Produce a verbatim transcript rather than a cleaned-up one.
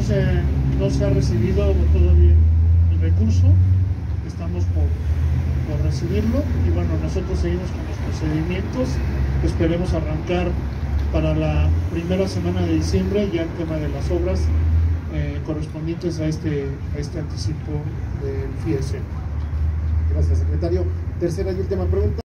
se, no se ha recibido todavía el recurso, estamos por, por recibirlo y bueno, nosotros seguimos con los procedimientos, esperemos arrancar para la primera semana de diciembre ya el tema de las obras eh, correspondientes a este, a este anticipo del F I E S E. Gracias, secretario. Tercera y última pregunta.